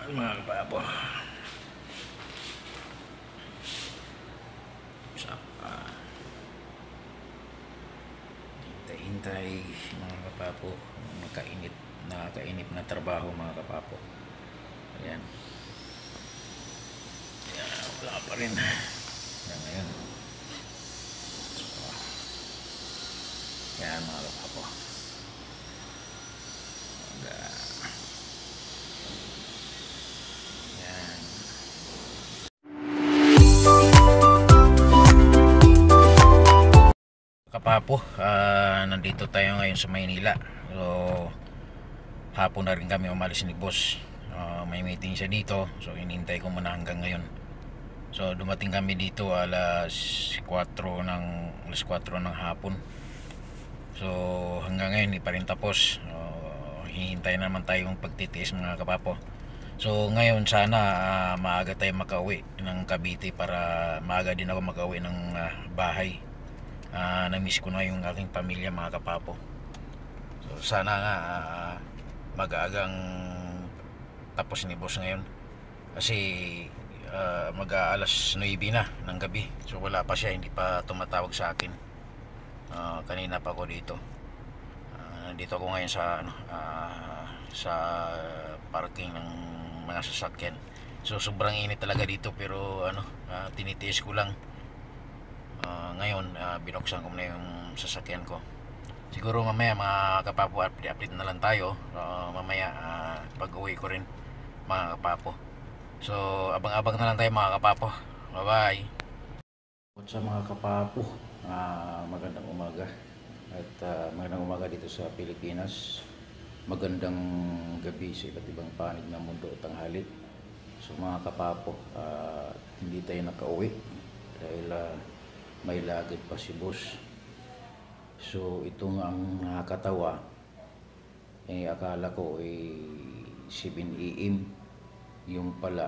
Mga kapapo, isa pa hintay-hintay mga kapapo, nakakainip na trabaho mga kapapo. Ayan, wala pa rin ngayon. Yan mga kapapo, yan kapapo. Nandito tayo ngayon sa Maynila. So hapon na rin kami umalis ni boss. May meeting siya dito, so hinintay ko muna hanggang ngayon. So dumating kami dito alas 4 ng hapon. So hanggang ngayon hindi pa rin tapos. Hihintay naman tayong pagtitiis mga kapapo. So ngayon sana maaga tayo makauwi ng Cavite para maaga din ako makauwi ng bahay. Namiss ko na yung aking pamilya mga kapapo. So sana nga mag-aagang tapos ni boss ngayon kasi mag-aalas 9 na ng gabi. So wala pa siya, hindi pa tumatawag sa akin. Kanina pa ako dito. Nandito ako ngayon sa parking ng mga sasakyan. So sobrang init talaga dito pero tinitiis ko lang. Ngayon binuksan ko na yung sasakyan ko. Siguro mamaya mga kapapo update na lang tayo. Mamaya pag uwi ko rin mga kapapo. So abang-abang na lang tayo mga kapapo. Bye bye. Sa mga kapapo, magandang umaga. At magandang umaga dito sa Pilipinas. Magandang gabi sa iba't ibang panig ng mundo at tanghalit. So mga kapapo, hindi tayo nakauwi dahil may lagid pa si boss. So ito nga ang nakakatawa, akala ko 7 AM, yung pala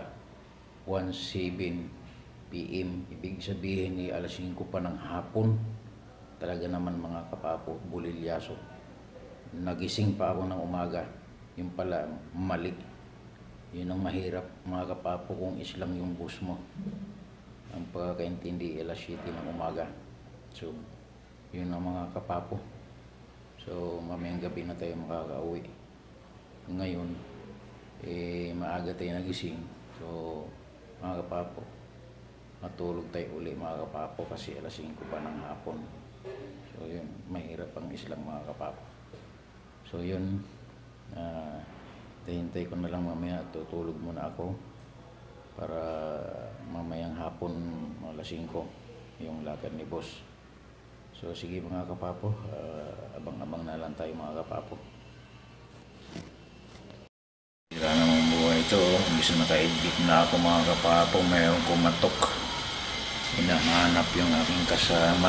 1:07 PM. Ibig sabihin alas 5 pa ng hapon. Talaga naman mga kapapo, bulilyaso. Nagising pa ako ng umaga, yung pala mali. Yun ang mahirap mga kapapo kung islang yung bus mo. Ang pagkakaintindi alas 7 ng umaga. So yun ang mga kapapo. So mamayang gabi na tayo makakauwi. Ngayon maaga tayo nagising. So mga kapapo, matulog tayo uli mga kapapo kasi alas 5 pa ng hapon. So yun, mahirap ang islang mga kapapo. So yun, hintay ko na lang mamaya, tutulog muna ako para mamayang hapon alas 5 yung lakad ni boss. So sige mga kapapo, abang-abang na lang tayo mga kapapo. Sira namang buhay ito, imbis na naka-edit na ako mga kapapo, mayroong kumatok. Hinahanap yung aking kasama.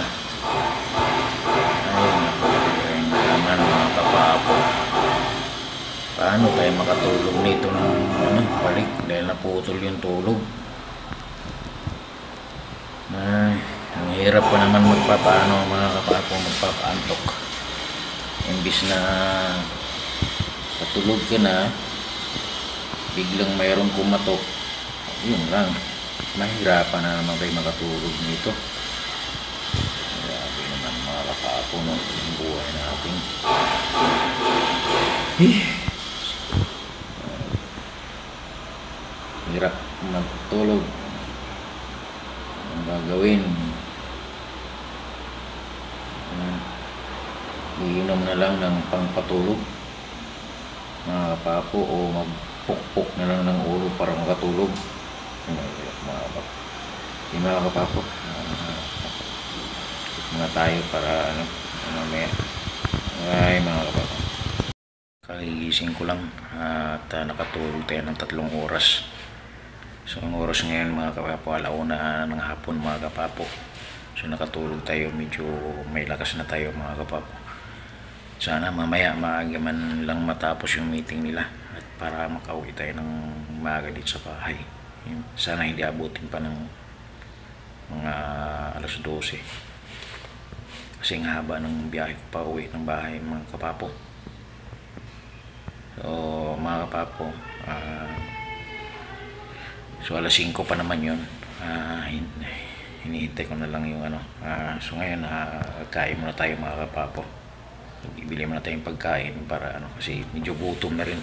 Ay naku, ayun naman mga kapapo. Paano tayo makatulog nito ng balik dahil naputol yung tulog. Ay, ang hirap pa naman magpapaano mga kapapo, magpapaantok. Imbis na patulog ka na, biglang mayroong kumatok, yun lang, mahirapan na naman kayo makatulog nito. Grabe naman mga kapapo, no, yung buhay natin. Hirap matulog. Ang gagawin, iinom na lang ng pangpatulog mga kapapo o magpukpok na lang ng ulo para makatulog. Mga kapapo, mga tayo para mamaya. Ay mga kapapo, kagigising ko lang at nakatulog tayo ng 3 oras. So ang oras ngayon mga kapapo, 1:00 ng hapon mga kapapo. So nakatulog tayo, medyo may lakas na tayo mga kapapo. Sana mamaya maaga man lang matapos yung meeting nila at para makauwi tayo ng maaga dito sa bahay. Sana hindi abutin pa ng mga alas 12 kasi ang haba ng biyahe ko pa uwi ng bahay mga kapapo. So mga kapapo, So alas 5 pa naman yun. Hinihintay ko na lang yung ano. So ngayon kain muna tayo mga kapapo. Bibili muna tayong pagkain para ano, kasi medyo gutom na rin.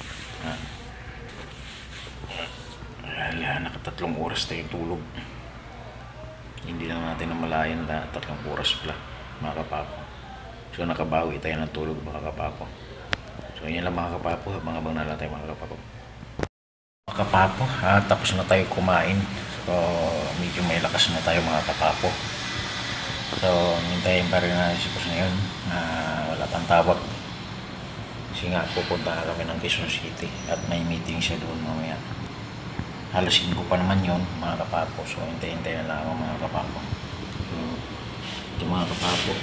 Nakatatlong oras tayong tulog. Hindi lang natin namalayan na 3 oras pala mga kapapo. So nakabawi tayo ng tulog mga kapapo. So yan lang mga kapapo, habang na lang tayo mga kapapo. Mga kapapo, tapos na tayo kumain. So medyo may lakas na tayo mga kapapo. So hintayin pa rin na si Boss ngayon. Wala pang tawag. Kasi nga pupunta na kami ng Quezon City at may meeting siya doon mamaya. Halos 5 pa naman yun mga kapapo. So hintay-hintay na lang ako mga kapapo. So ito mga kapapo,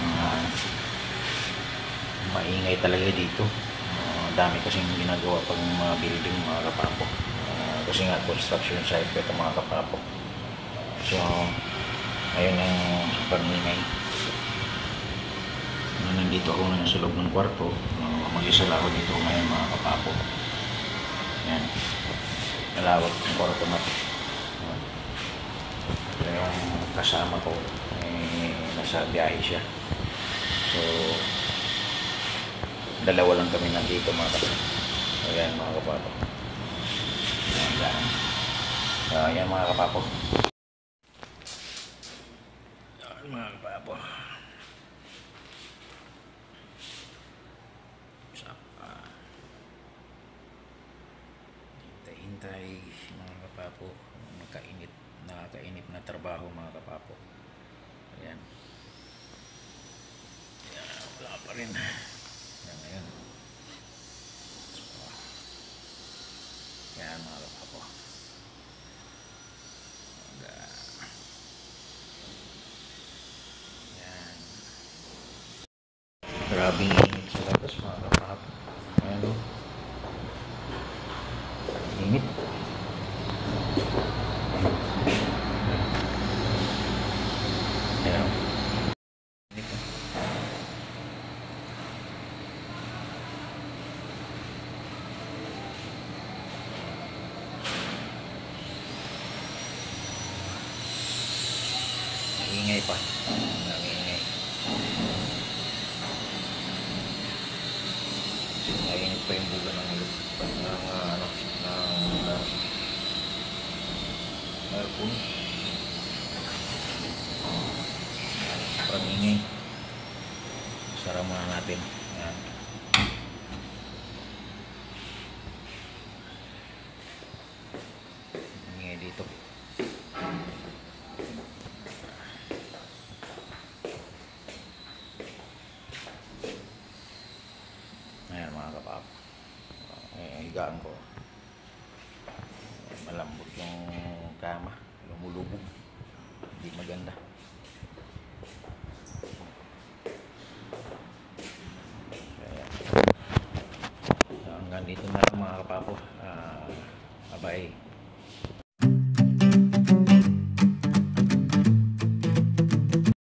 maingay talaga dito. Dami kasing ginagawa pang mga building mga kapapo. Kasi nga construction site ito mga kapapo. So ayun ang super ingay. Nandito ako ngayon sa loob ng kwarto. Mag-isa lang ako dito ngayon mga kapapo. Yan, malawak ng kwarto na ito. So yung kasama ko nasa biyahe siya. So dalawa lang kami nandito mga kapapo. Ayan mga kapapo. Ayan mga kapapo. Ayan mga kapapo. Hintay mga kapapo. Nakakainip na trabaho mga kapapo. Ayan. Wala pa rin. Ayan. Yan mga kapapo. Yan. Grabing init sa labas mga kapapo. Ayan o. Init. Ayan o. Ingay pa. Ingay. Mainit pa yung buga ng aircon. Parang ingay. Sara muna natin. Ayan. Ingay dito. Ayan mga kapapo. Higaan ko. Malambot yung kama. Lumulubog. Hindi maganda. Hanggang dito na lang mga kapapo. Bye.